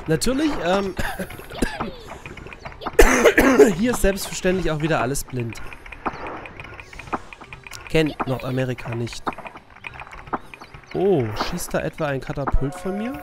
Natürlich, hier ist selbstverständlich auch wieder alles blind. Kennt Nordamerika nicht. Oh, schießt da etwa ein Katapult von mir?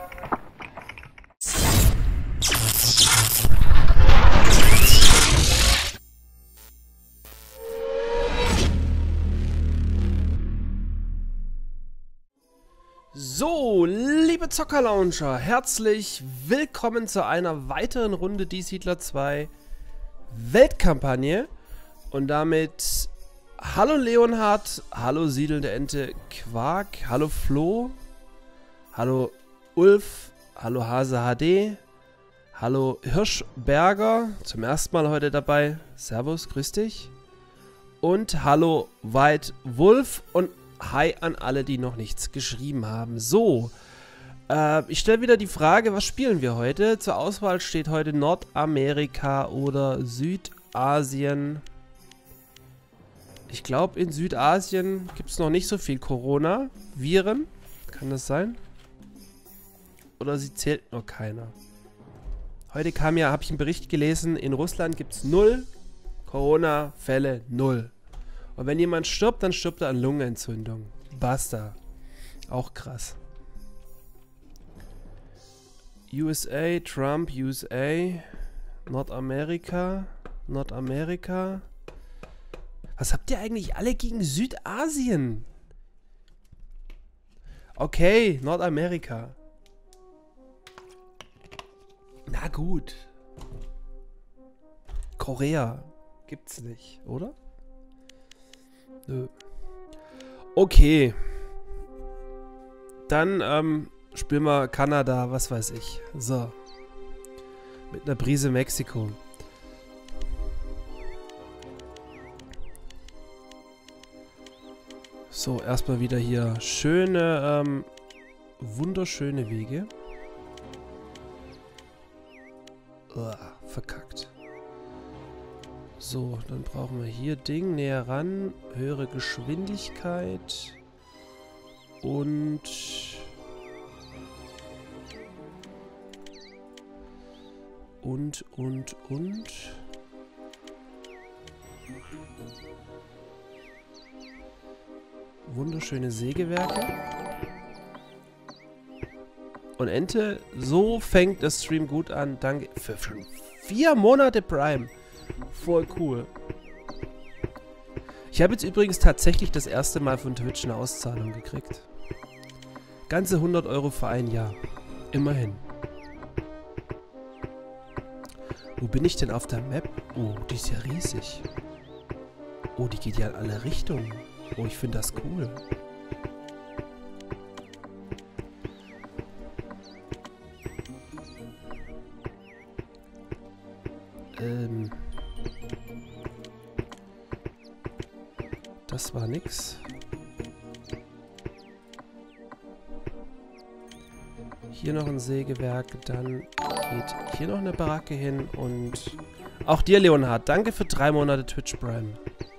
So, liebe Zockerlauncher, herzlich willkommen zu einer weiteren Runde Die Siedler 2 Weltkampagne. Und damit hallo Leonhard, hallo siedelnde Ente Quark, hallo Flo, hallo Ulf, hallo Hase HD, hallo Hirschberger, zum ersten Mal heute dabei, servus, grüß dich. Und hallo White Wolf und hi an alle, die noch nichts geschrieben haben. So, ich stelle wieder die Frage, was spielen wir heute? Zur Auswahl steht heute Nordamerika oder Südasien. Ich glaube, in Südasien gibt es noch nicht so viel Corona-Viren. Kann das sein? Oder sie zählt noch keiner? Heute kam ja, habe ich einen Bericht gelesen, in Russland gibt es 0 Corona-Fälle, 0. Und wenn jemand stirbt, dann stirbt er an Lungenentzündung. Basta. Auch krass. USA, Trump, USA, Nordamerika, Nordamerika. Was habt ihr eigentlich alle gegen Südasien? Okay, Nordamerika. Na gut. Korea gibt's nicht, oder? Nö. Okay. Dann spielen wir Kanada, was weiß ich. So. Mit einer Prise Mexiko. So, erstmal wieder hier schöne, wunderschöne Wege. Verkackt. So, dann brauchen wir hier Ding näher ran, höhere Geschwindigkeit und wunderschöne Sägewerke. Und Ente, so fängt das Stream gut an. Danke für 4 Monate Prime. Voll cool. Ich habe jetzt übrigens tatsächlich das erste Mal von Twitch eine Auszahlung gekriegt. Ganze 100 € für ein Jahr. Immerhin. Wo bin ich denn auf der Map? Oh, die ist ja riesig. Oh, die geht ja in alle Richtungen. Oh, ich finde das cool. Das war nix. Hier noch ein Sägewerk, dann geht hier noch eine Baracke hin und auch dir, Leonhard, danke für 3 Monate Twitch Prime.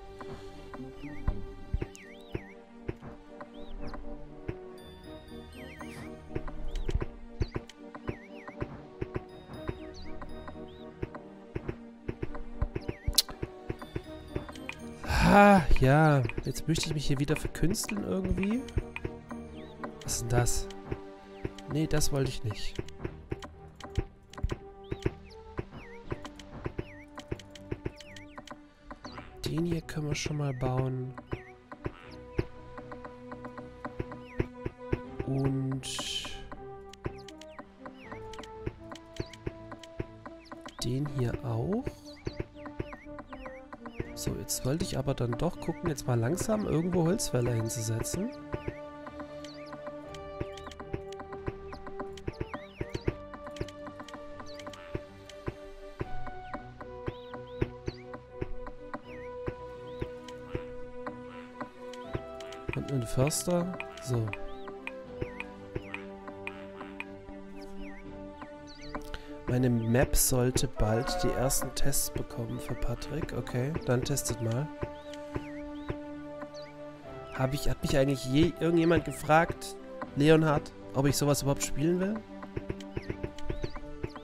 Ja, jetzt möchte ich mich hier wieder verkünsteln irgendwie. Was ist denn das? Nee, das wollte ich nicht. Den hier können wir schon mal bauen. Und den hier auch. So, jetzt wollte ich aber dann doch gucken, jetzt mal langsam irgendwo Holzfäller hinzusetzen. Und einen Förster. So. Meine Map sollte bald die ersten Tests bekommen für Patrick. Okay, dann testet mal. Hat mich eigentlich je irgendjemand gefragt, Leonhard, ob ich sowas überhaupt spielen will?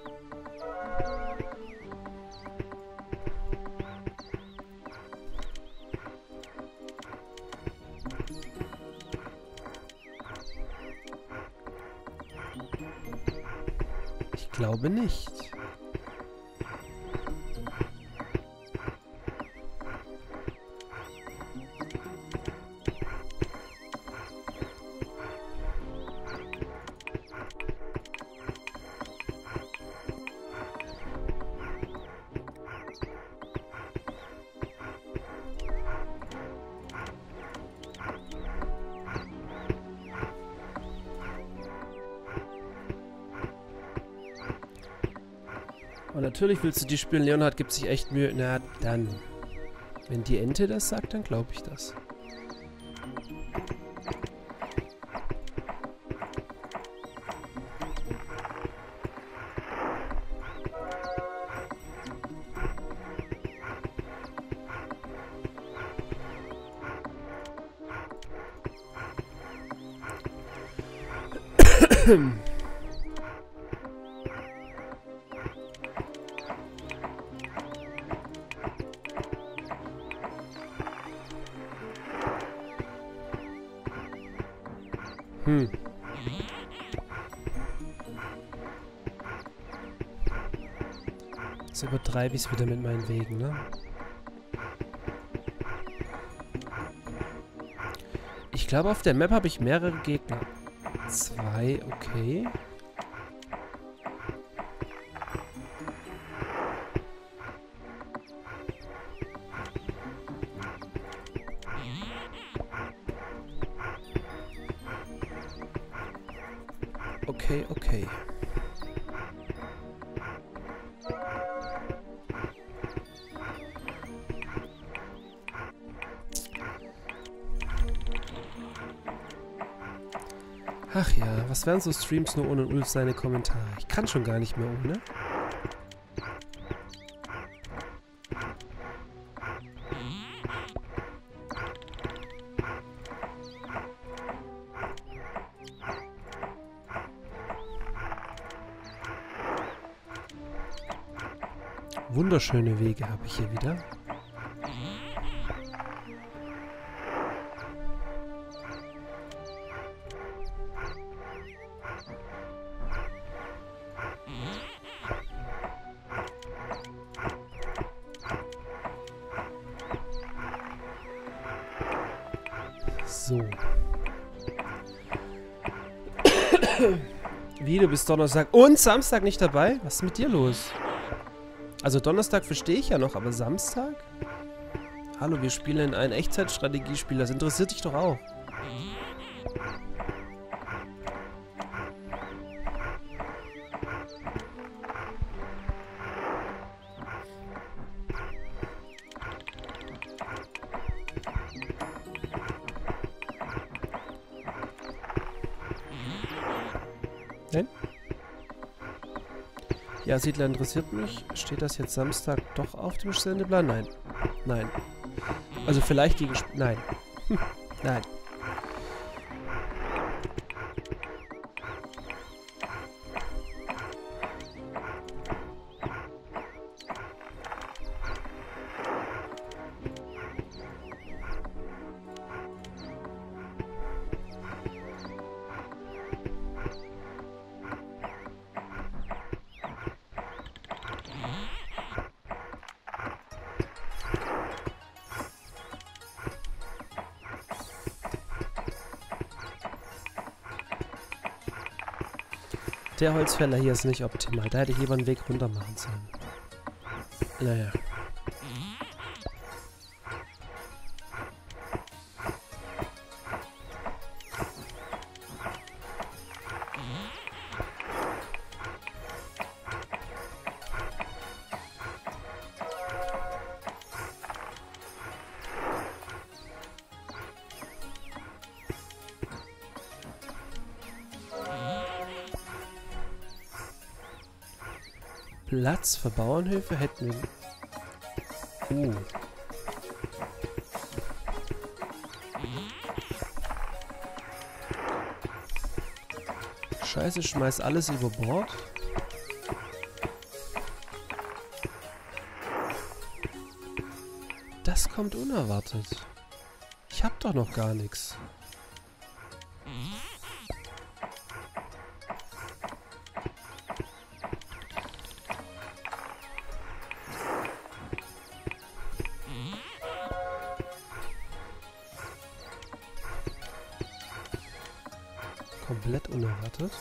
glaube nicht. Und natürlich willst du die spielen. Leonhard gibt sich echt Mühe. Na dann. Wenn die Ente das sagt, dann glaube ich das. Jetzt übertreibe ich es wieder mit meinen Wegen, ne? Ich glaube, auf der Map habe ich mehrere Gegner. 2, okay. Okay, okay. Ach ja, was wären so Streams nur ohne Ulf seine Kommentare? Ich kann schon gar nicht mehr ohne. Wunderschöne Wege habe ich hier wieder. So. Wie, du bist Donnerstag und Samstag nicht dabei? Was ist mit dir los? Also Donnerstag verstehe ich ja noch, aber Samstag? Hallo, wir spielen ein Echtzeitstrategiespiel, das interessiert dich doch auch. Nein? Ja, Siedler interessiert mich. Steht das jetzt Samstag doch auf dem Sendeplan? Nein. Nein. Also vielleicht gegen... Nein. Nein. Der Holzfäller hier ist nicht optimal. Da hätte ich lieber einen Weg runter machen sollen. Naja. Platz für Bauernhöfe hätten wir... Scheiße, schmeiß alles über Bord. Das kommt unerwartet. Ich hab doch noch gar nichts. komplett unerwartet.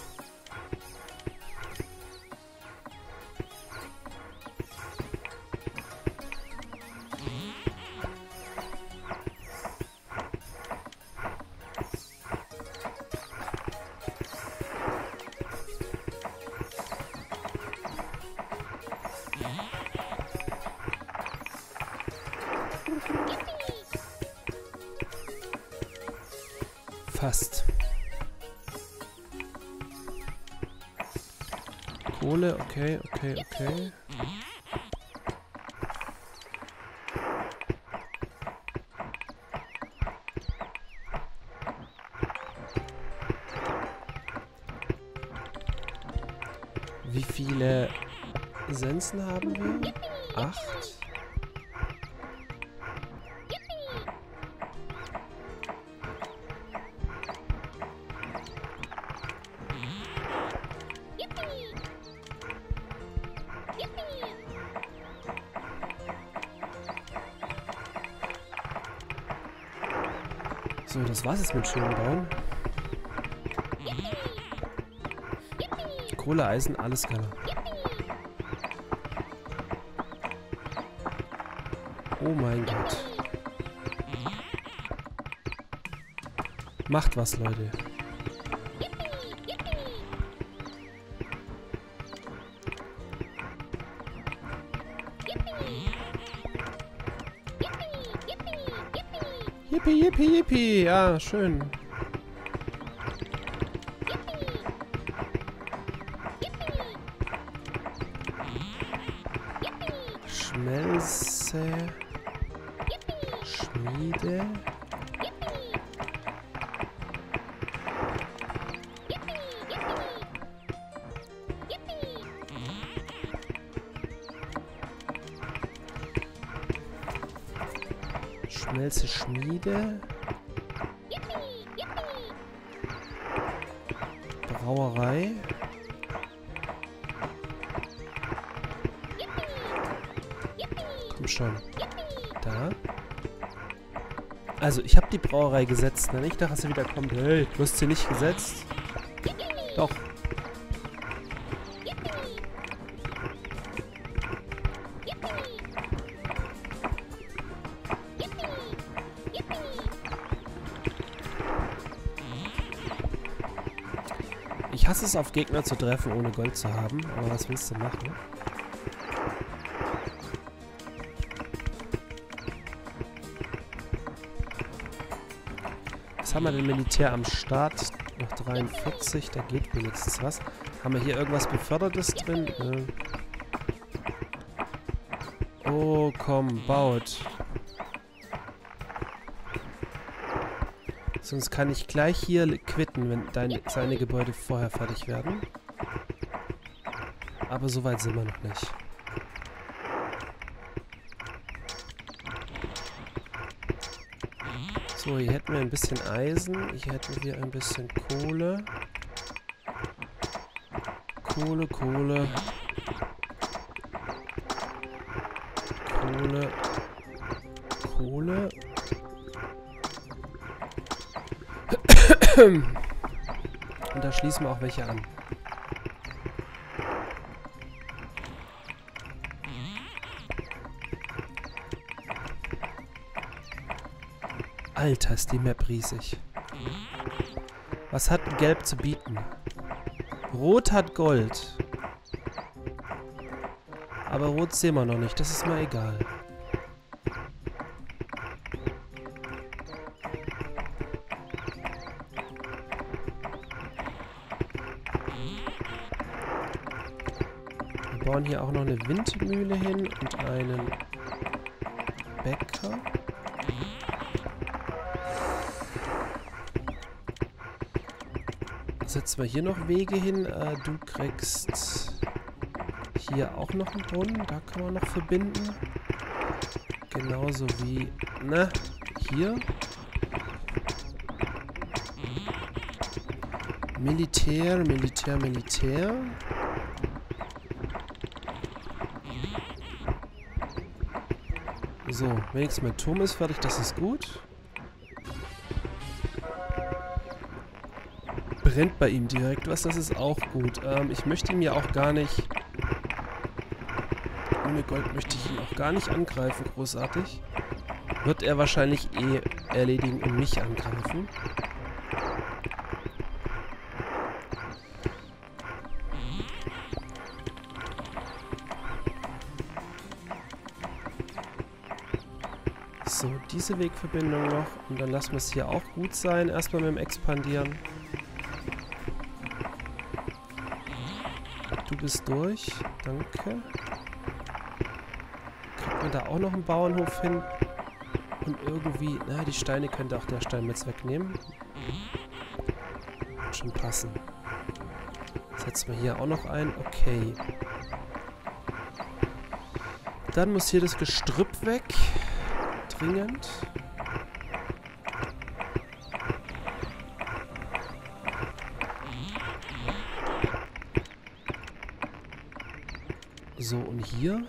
Fast. Kohle, okay, okay, okay. Wie viele Sensen haben wir? 8. So, das war's jetzt mit schönen Bauen. Kohle, Eisen, alles klar. Oh mein Gott. Macht was, Leute. Yippie, yippie, yippie. Ja, schön. Schmelze. Schmiede. Schmelze, Schmiede. Brauerei. Komm schon. Da. Also, ich habe die Brauerei gesetzt. Ne? Nicht, dass sie wieder kommt. Hey, du hast sie nicht gesetzt. Doch. Ich hasse es, auf Gegner zu treffen, ohne Gold zu haben. Aber was willst du machen? Was haben wir denn Militär am Start? Noch 43, da geht wenigstens was. Haben wir hier irgendwas Befördertes drin? Oh, komm, baut. Sonst kann ich gleich hier quitten, wenn seine Gebäude vorher fertig werden. Aber so weit sind wir noch nicht. So, hier hätten wir ein bisschen Eisen. Hier hätten wir ein bisschen Kohle. Kohle, Kohle. Kohle. Kohle. Und da schließen wir auch welche an. Alter, ist die Map riesig. Was hat Gelb zu bieten? Rot hat Gold. Aber Rot sehen wir noch nicht, das ist mir egal. Wir bauen hier auch noch eine Windmühle hin und einen Bäcker. Setzen wir hier noch Wege hin. Du kriegst hier auch noch einen Brunnen. Da kann man noch verbinden. Genauso wie, na, hier. Militär, Militär, Militär. So, wenigstens mein Turm ist fertig, das ist gut. brennt bei ihm direkt was, das ist auch gut. Ich möchte ihn ja auch gar nicht... Ohne Gold möchte ich ihn auch gar nicht angreifen, großartig. Wird er wahrscheinlich eh erledigen und mich angreifen. So, diese Wegverbindung noch. Und dann lassen wir es hier auch gut sein. Erstmal mit dem Expandieren. Du bist durch. Danke. Kriegt man da auch noch einen Bauernhof hin? Und irgendwie... Na, die Steine könnte auch der Steinmetz wegnehmen. Wird schon passen. Setzen wir hier auch noch ein. Okay. Dann muss hier das Gestrüpp weg. Dringend. So, und hier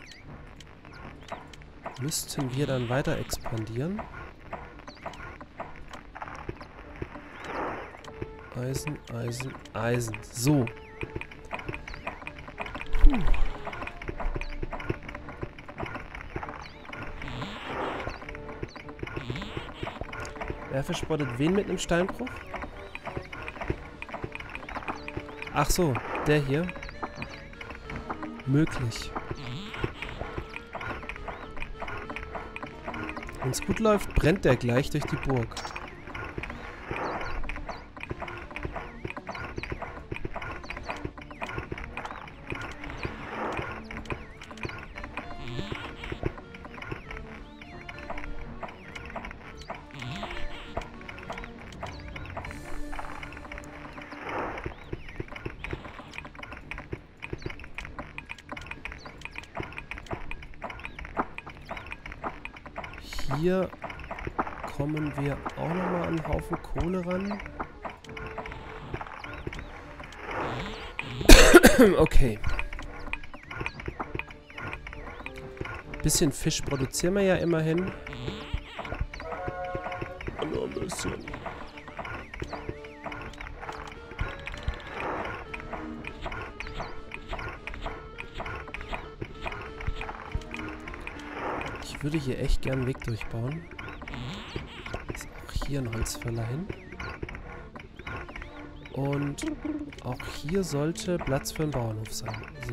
müssten wir dann weiter expandieren. Eisen, Eisen, Eisen. So. Wer verspottet wen mit einem Steinbruch? Ach so, der hier. Möglich. Wenn es gut läuft, brennt der gleich durch die Burg. Hier kommen wir auch nochmal an einen Haufen Kohle ran. Okay. Bisschen Fisch produzieren wir ja immerhin. Nur ein bisschen. Ich würde hier echt gern einen Weg durchbauen. Ist auch hier ein Holzfäller hin. Und auch hier sollte Platz für einen Bauernhof sein. So.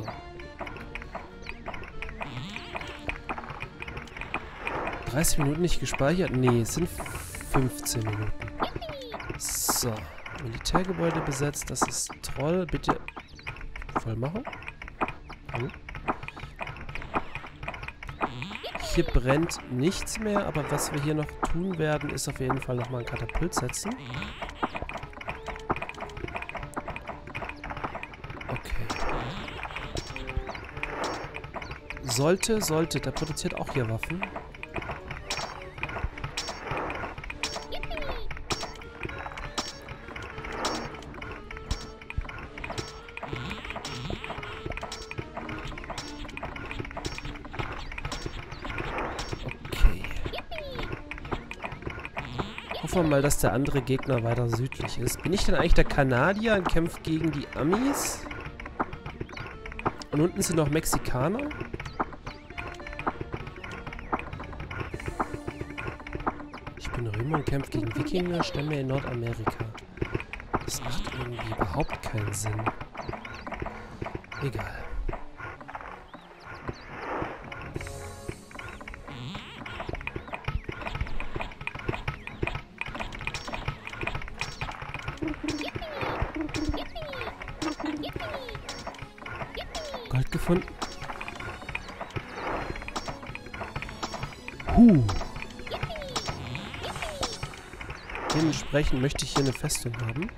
...30 Minuten nicht gespeichert? Nee, es sind 15 Minuten. So. Militärgebäude besetzt. Das ist toll. Bitte voll machen. Hier brennt nichts mehr, aber was wir hier noch tun werden, ist auf jeden Fall nochmal ein Katapult setzen. Okay. Sollte, der produziert auch hier Waffen. Hoffen wir mal, dass der andere Gegner weiter südlich ist. Bin ich denn eigentlich der Kanadier und kämpfe gegen die Amis? Und unten sind noch Mexikaner? Ich bin Römer und kämpfe gegen Wikinger, Stämme in Nordamerika. Das macht irgendwie überhaupt keinen Sinn. Egal. Gold gefunden. Dementsprechend möchte ich hier eine Festung haben.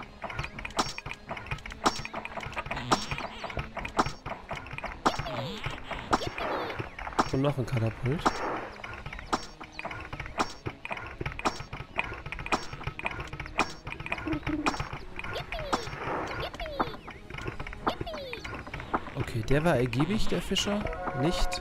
Und noch ein Katapult. Okay, der war ergiebig, der Fischer. Nicht.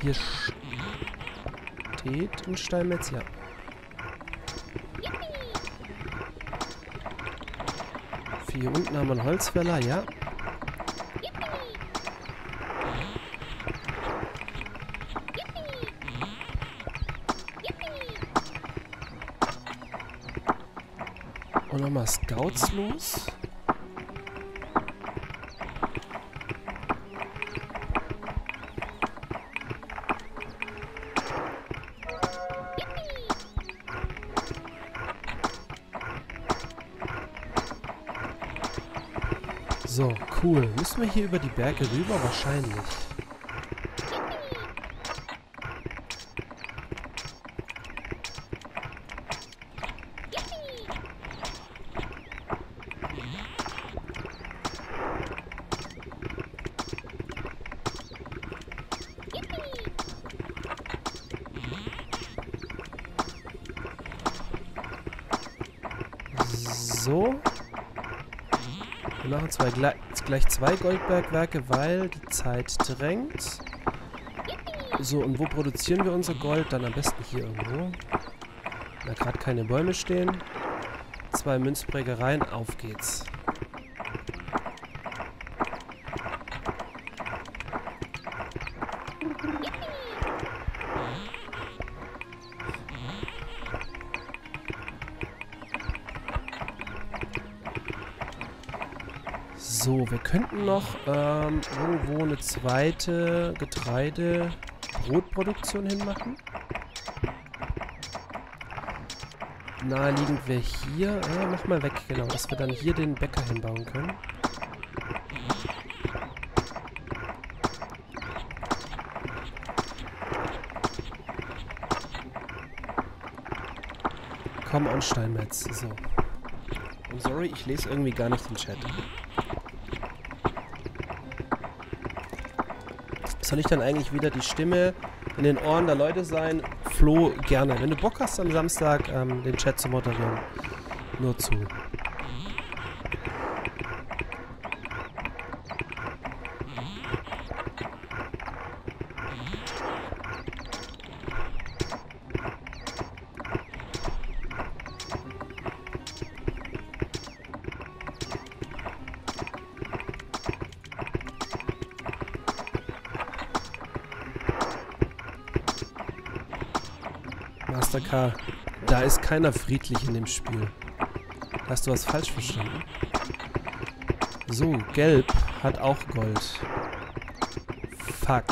hier steht ein Steinmetz, ja. Hier unten haben wir einen Holzfäller, ja. Und nochmal Scouts los. So, cool. Müssen wir hier über die Berge rüber? Wahrscheinlich. So. Wir machen gleich 2 Goldbergwerke, weil die Zeit drängt. So, und wo produzieren wir unser Gold? Dann am besten hier irgendwo. Da gerade keine Bäume stehen. 2 Münzprägereien, auf geht's. So, wir könnten noch irgendwo eine zweite Getreide-Brotproduktion hinmachen. Naheliegend wäre hier, mach mal weg, genau, dass wir dann hier den Bäcker hinbauen können. Komm on, Steinmetz, so. Und sorry, ich lese irgendwie gar nicht den Chat. Soll ich dann eigentlich wieder die Stimme in den Ohren der Leute sein? Flo, gerne. Wenn du Bock hast, am Samstag den Chat zu moderieren, nur zu. Master K, da ist keiner friedlich in dem Spiel. Hast du was falsch verstanden? So, Gelb hat auch Gold. Fuck.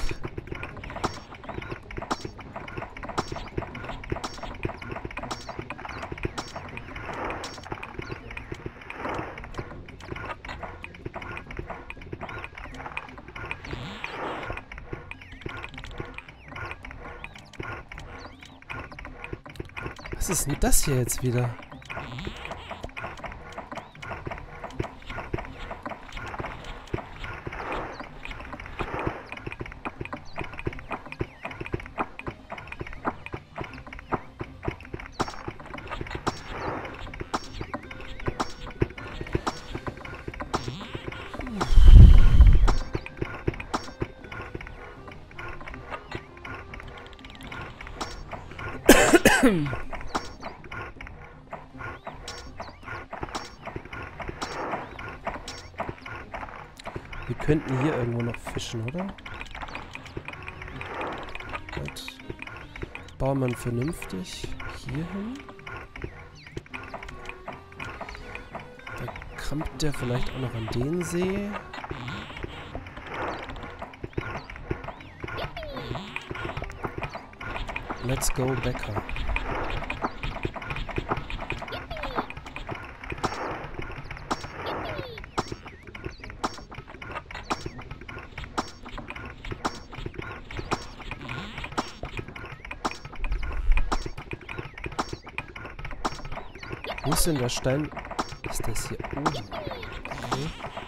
Was ist denn das hier jetzt wieder? Wir könnten hier irgendwo noch fischen, oder? Gut. Bauen wir vernünftig hier hin. Da kommt der vielleicht auch noch an den See. Let's go, Bäcker. Wo ist denn der Stein? Ist das hier oben? Okay.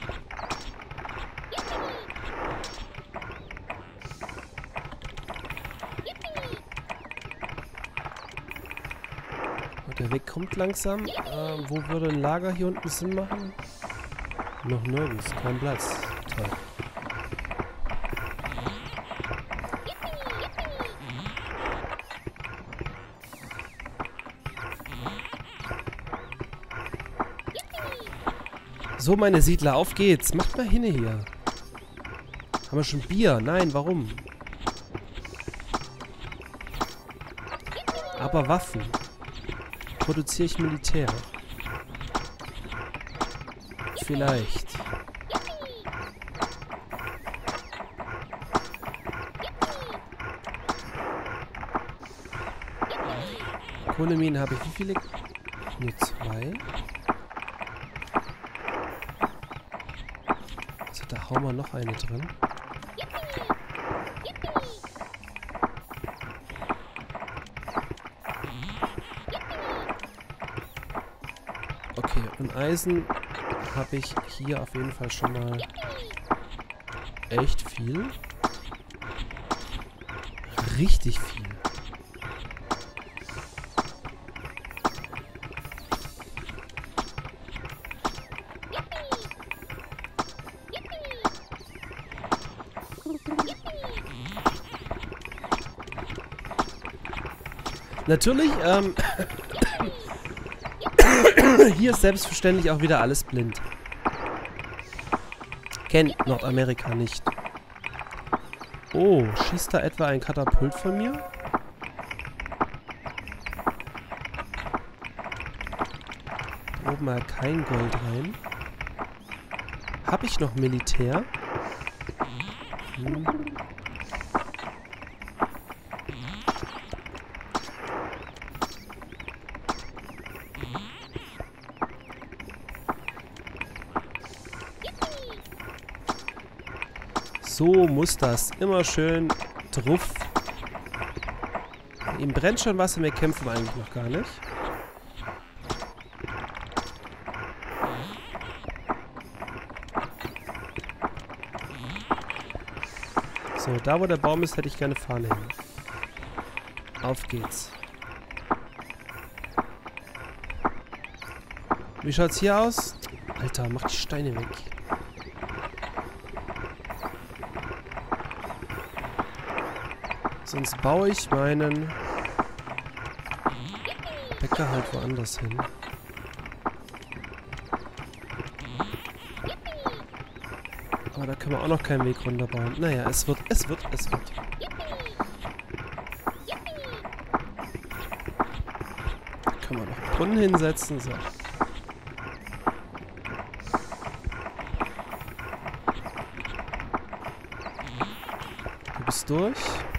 Der Weg kommt langsam. Wo würde ein Lager hier unten Sinn machen? Noch nirgends. Kein Platz. Toll. So, meine Siedler, auf geht's. Macht mal hin hier. Haben wir schon Bier? Nein, warum? Aber Waffen. Produziere ich Militär? Vielleicht. Kohleminen habe ich. Wie viele? Nur 2. Also da hauen wir noch eine drin. Okay, und Eisen habe ich hier auf jeden Fall schon mal echt viel. Richtig viel. Natürlich, hier ist selbstverständlich auch wieder alles blind. Kennt Nordamerika nicht. Oh, schießt da etwa ein Katapult von mir? Da oben mal kein Gold rein. Habe ich noch Militär? So muss das. Immer schön drauf. Ihm brennt schon was und wir kämpfen eigentlich noch gar nicht. So, da wo der Baum ist, hätte ich gerne Fahne hin. Auf geht's. Wie schaut's hier aus? Alter, mach die Steine weg. Sonst baue ich meinen Bäcker halt woanders hin. Aber da können wir auch noch keinen Weg runterbauen. Naja, es wird. Da können wir noch Brunnen hinsetzen. So. Du bist durch.